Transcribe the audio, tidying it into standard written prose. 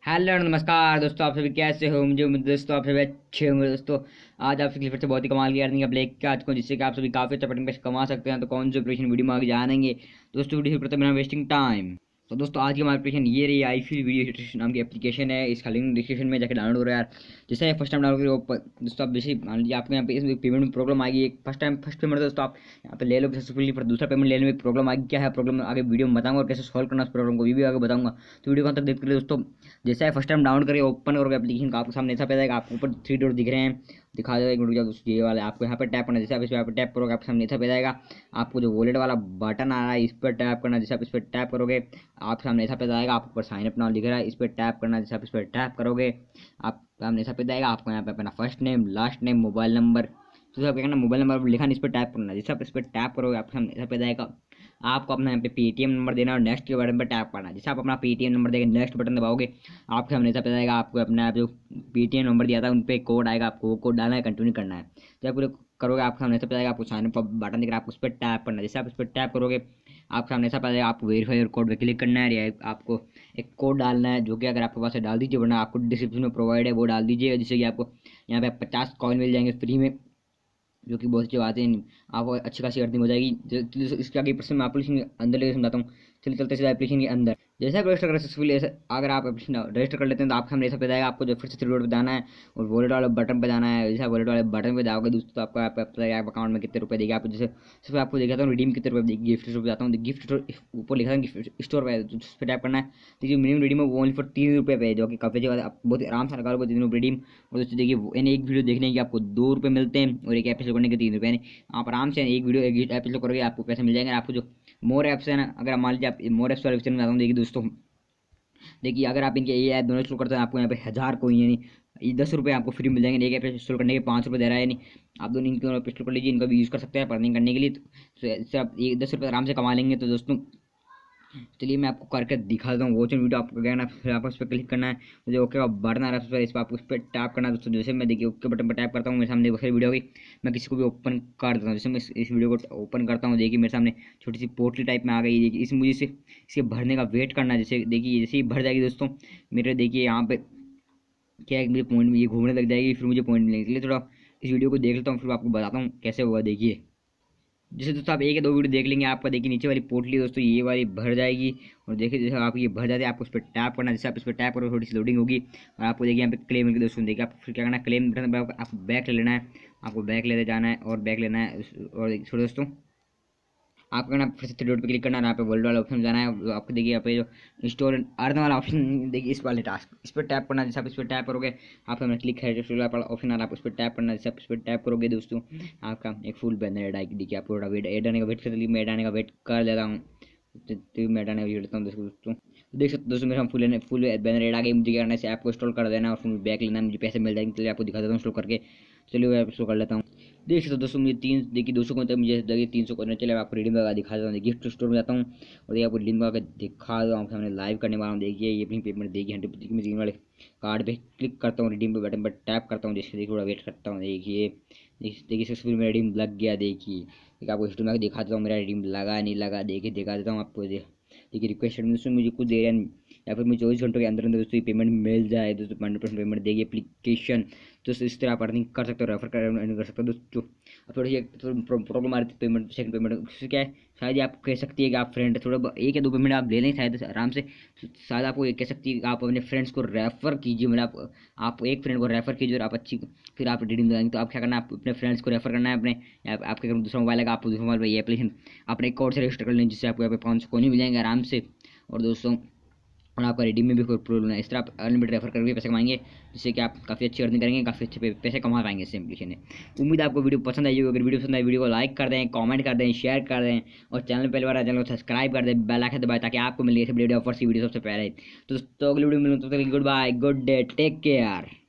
Hello नमस्कार दोस्तों, आप सभी कैसे हो? मुझे उम्मीद है दोस्तों आप सभी अच्छे होंगे। दोस्तों आज आपसे फिर से बहुत ही कमाल की अर्निंग का ब्लैक आज को, जिससे कि आप सभी काफी अच्छा पैसे कमा सकते हैं। तो कौन सी ऑपरेशन वीडियो में आगे जानेंगे दोस्तों। वीडियो शुरू करते हैं बिना वेस्टिंग टाइम। तो दोस्तों आज की हमारी एप्लीकेशन ये रही, आईफी वीडियो नाम की एप्लीकेशन है। इसका लिंक डिस्क्रिप्शन में जाकर डाउनलोड करो यार। जैसे फर्स्ट टाइम डाउनलोड करो दोस्तों, आप जैसे मान लीजिए आपको यहाँ पे इसमें पेमेंट में प्रॉब्लम आएगी। एक फर्स्ट पेमेंट दोस्तों आप यहाँ पे ले लो सक्सेसफुली, पर दूसरा पेमेंट लेने में प्रॉब्लम आएगी। क्या है प्रॉब्लम आगे वीडियो में बताऊंगा और कैसे सॉल्व करना उस प्रॉब्लम को, ये भी आगे बताऊंगा। तो वीडियो कहाँ तक देखते रहिए दोस्तों। जैसा है फर्स्ट टाइम डाउनलोड करिए, ओपन करोगे एप्लीकेशन का, आपके सामने ऐसा पैदा जाएगा। आपको ऊपर 3 डॉट दिख रहे हैं, दिखा देगा एक मिनट दोस्तों। ये वाला आपको यहाँ पे टैप करना, जैसे आप इस पर टैप करोगे आपके सामने ऐसा पैदा जाएगा। आपको जो वॉलेट वाला बटन आ रहा है इस पर टैप करना, जैसे आप इस पर टैप करोगे आपके सामने ऐसा पैदा आएगा। आपको ऊपर साइन अप नाउ दिख रहा है, इस पर टैप करना, जैसे आप इस पर टैप करोगे आप सामने ऐसा पैदा आएगा। आपको यहाँ पे अपना first name, last name, mobile number, तो आप क्या करना, मोबाइल नंबर लिखा इस पर टैप करना, जैसे आप इस पर टैप करोगे आपके सामने ऐसा पैदा आएगा। आपको अपना यहाँ पे पेटीएम नंबर देना और नेक्स्ट के बटन पर टैप करना। जैसे आप अपना पेटीएम नंबर देकर नेक्स्ट बटन दबाओगे आपके सामने ऐसा पैदा आएगा। आपको अपना जो पेटीएम नंबर दिया था उन पर कोड आएगा, आपको वो कोड डालना है, कंटिन्यू करना है। जब पूरे करोगे आपके सामने ऐसा पैदा आएगा। आपको साइन अप बटन दिख रहा है, आप उस पर टैप करना। जैसे आप उस पर टैप करोगे आपके सामने ऐसा पैदा आएगा। आपको वेरीफाई और कोड पर क्लिक करना है, या आपको एक कोड डालना है, जो कि अगर आपके पास है डाल दीजिए, वरना आपको डिस्क्रिप्शन में प्रोवाइड है वो डाल दीजिए, जिससे कि आपको यहाँ पे 50 कॉइन मिल जाएंगे फ्री में, जो कि बहुत अच्छी बात है। आपको अच्छी खासी अर्निंग हो जाएगी। इसके आगे प्रश्न मैं एप्लीकेशन के अंदर लेकर समझाता हूँ। चलिए चलते सीधा एप्लीकेशन के अंदर। जैसे आप रजिस्टर करें सक्सेसफुली, अगर आप एप्लीकेशन रजिस्टर कर लेते हैं तो आपके सामने ऐसा पैदा आएगा। आपको जो फिर से 3 डॉट पे जाना है और वॉलेट वाले बटन पे जाना है। जैसे वॉलेट वाले बटन पे जाओगे दोस्तों तो आपको आप अकाउंट में कितने रुपए देगी। आप जैसे सिर्फ आपको दिखाता हूँ रिडीम कितने रुपए देगी। गिफ्ट स्टोर पे जाता हूँ, गिफ्ट स्टोर ऊपर लिखा है गिफ्ट स्टोर पे, उस पर टैप करना है। देखिए मिनिमम रिडीम है वो ओनली फॉर 3 रुपये पे, जो कि काफ़ी जगह आप बहुत आराम से लगा लो 3 रुपये रिडीम। और दोस्तों देखिए यानी एक वीडियो देखने की आपको 2 रुपये मिलते हैं और एक एपिसोड करने के 3 रुपये। आप आराम से एक वीडियो एक एपिसोड करोगे आपको पैसे मिल जाएंगे। आपको जो मोर ऐप्स है ना, अगर मान लीजिए आप मोर ऐप्स वाले में जाता हूँ, देखिए दोस्तों देखिए अगर आप इनके ये ऐप दोनों इंस्टॉल करते हैं आपको यहाँ पे 1000 कोई यानी ये 10 रुपये आपको फ्री मिल जाएंगे। एक ऐप इंस्टॉल करने के 5 रुपये दे रहा है, यानी आप दोनों इनके इंस्टॉल कर लीजिए, इनका भी यूज़ कर सकते हैं अर्निंग करने के लिए। तो इससे आप ये 10 रुपये आराम से कमा लेंगे। तो दोस्तों चलिए मैं आपको करके दिखा देता हूँ। वॉच वीडियो आपको क्या करना, फिर आपको उस पर क्लिक करना है। मुझे ओके का बटन आ रहा है इस पर आपको उस पर टैप करना है दोस्तों। जैसे मैं देखिए ओके बटन पर टैप करता हूँ, मेरे सामने बहुत सारी वीडियो होगी। मैं किसी को भी ओपन कर देता हूँ। जैसे मैं इस वीडियो को ओपन करता हूँ, देखिए मेरे सामने छोटी सी पोर्टली टाइप में आ गई। देखिए इस मुझे से इसके भरने का वेट करना है। जैसे देखिए जैसे ही भर जाएगी दोस्तों मेरे, देखिए यहाँ पे क्या है, मुझे पॉइंट में ये घूमने लग जाएगी, फिर मुझे पॉइंट मिलेंगे। इसलिए थोड़ा इस वीडियो को देख लेता हूँ, फिर आपको बताता हूँ कैसे होगा। देखिए जैसे दोस्तों आप एक या दो वीडियो देख लेंगे, आपका देखिए नीचे वाली पोटली दोस्तों ये वाली भर जाएगी। और देखिए जैसे आप ये भर जाते हैं आपको उस पर टैप करना। जैसे आप इस पर टैप करो थोड़ी सी लोडिंग होगी और आपको देखिए यहाँ पे क्लेम मिलकर दोस्तों। देखिए आप फिर क्या करना है, क्लेम बटन पर आपको बैक ले लेना है। आपको बैक लेते जाना है और बैक लेना है। और छोड़ो दोस्तों आपको करना फिर से 3 डॉट पे क्लिक करना है, यहाँ पे वर्ल्ड वाला ऑप्शन जाना है। आपको देखिए यहाँ पे जो स्टोर अर्न वाला ऑप्शन देखिए इस वाले टास्क इस पर टैप करना। जैसे आप इस पर टैप करोगे आपका मैं क्लिक है वाला ऑप्शन आ रहा है, आप उस पर टैप करना। जैसे आप इस पर टैप करोगे दोस्तों आपका एक फुल बैनर ऐड आएगी। देखिए आपको थोड़ा वेट ऐड आने का वेट कर लीजिए, मैं ऐड आने का वेट कर लेता हूँ। तो मैं ऐड आने का वेट लेता हूँ दोस्तों। देख सकते दोस्तों मेरे हम फुल बैनर ऐड आ गई। मुझे क्या करना है, इसे ऐप को इंस्टॉल कर देना और फिर बैक लेना, मुझे पैसे मिल जाएंगे। चलिए आपको दिखा देता हूँ इंस्टॉल करके। चलिए मैं इंस्टॉल कर लेता हूँ। देख सकते दोस्तों मुझे 3 देखिए 200 को मुझे देखिए 300 को। चलिए आपको रिडीम लगा दिखा देता हूँ। गिफ्ट स्टोर में जाता हूँ और देखिए आपको रिडीम लगा दिखा देता हूँ। सामने लाइव करने वाला हूँ। देखिए ये अपनी पेमेंट देखिए 100 में 3 वाले कार्ड पे क्लिक करता हूँ, रिडीम पे बटन पर टैप करता हूँ। जिससे देखिए थोड़ा वेट करता हूँ। देखिए देखिए सक्सेसफुल मेरा रिडीम लग गया। देखिए आपको हिस्ट्री में दिखा देता हूँ मेरा रिडीम लगा नहीं लगा। देखिए दिखा देता हूँ आपको। देखिए रिक्वेस्ट दोस्तों मुझे कुछ दे रहा है या फिर मुझे 24 घंटों के अंदर अंदर दोस्तों पेमेंट मिल जाए दोस्तों। 100% पेमेंट देगी एप्लीकेशन। तो इस तरह आप अर्निंग कर सकते हो, रेफर कर सकते हो दोस्तों। अब थोड़ी प्रॉब्लम आ रही थी पेमेंट सेकंड पेमेंट, उससे क्या है शायद आप कह सकती है कि आप फ्रेंड थोड़ा 1 या 2 पेमेंट आप ले लें शायद आराम से। शायद आपको ये कह सकती है कि आप अपने फ्रेंड्स को रेफर कीजिए, मतलब आप एक फ्रेंड को रेफर कीजिए और आप अच्छी फिर आप रिडीम लगाएंगे। तो आप क्या करना है, आप अपने फ्रेंड्स को रेफर करना है। अपने आपके अगर दूसरा मोबाइल है आप दूसरा मोबाइल पर ये एप्लीकेशन अपने कोड से रजिस्टर कर लें, जिससे आपको यहाँ पे 500 कोई मिल जाएंगे आराम से। और दोस्तों और आपका रिडीम में भी कोई प्रॉब्लम है। इस तरह आप अनलिमिटेड रेफर करके पैसे कमाएंगे, जिससे कि आप काफ़ी अच्छी अर्निंग करेंगे, काफ़ी अच्छे पैसे कमा पाएंगे इस एप्लीकेशन है। उम्मीद है आपको वीडियो पसंद आई होगी। अगर वीडियो पसंद आए वीडियो को लाइक कर दें, कमेंट कर दें, शेयर कर दें और चैनल पहले बार चैनल को सब्सक्राइब कर दें, बेल आइकन दबाएं ताकि आपको मिले ऐसे वीडियो ऑफर सी वीडियो सबसे पहले। तो दोस्तों अगली वीडियो मिलूँ तब तक goodbye, good day, take care.